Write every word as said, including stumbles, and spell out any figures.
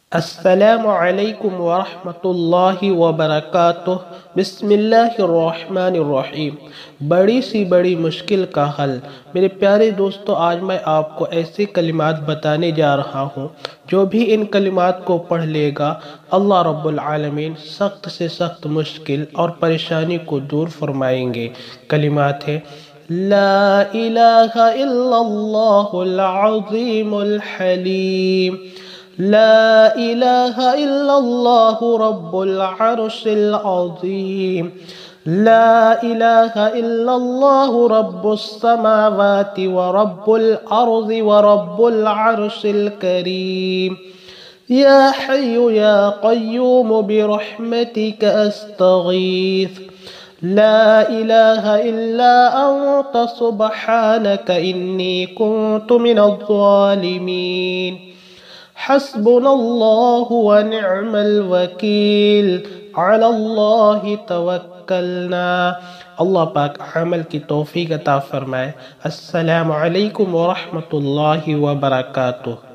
अस्सलामु अलैकुम वरहमतुल्लाहि वबरकातुह। बिस्मिल्लाहिर्रहमानिर्रहीम। बड़ी सी बड़ी मुश्किल का हल। मेरे प्यारे दोस्तों, आज मैं आपको ऐसे कलिमात बताने जा रहा हूँ जो भी इन कलिमात को पढ़ लेगा अल्लाह रब्बुल आलमीन सख्त से सख्त मुश्किल और परेशानी को दूर फरमाएंगे। कलिमात है ला इलाहा इल्लल्लाहुल अज़ीमुल हलीम, ला इलाहा इल्लल्लाहु रब्बुल अर्शिल अज़ीम, ला इलाहा इल्लल्लाहु रब्बुस समावाति व रब्बुल अर्ज़ि व रब्बुल अर्शिल करीम, या हय्यु या क़य्यूम बिरहमतिक अस्तगीथ, ला इलाहा इल्ला अंत सुब्हानक इन्नी कुन्तु मिनज़ ज़ालिमीन, हस्बुनल्लाहु व निअमल वकील, अलल्लाहि तवक्कलना। अल्लाह पाक अमल की तौफीक अता फरमाए। अस्सलामु अलैकुम व रहमतुल्लाहि व बरकातुहू।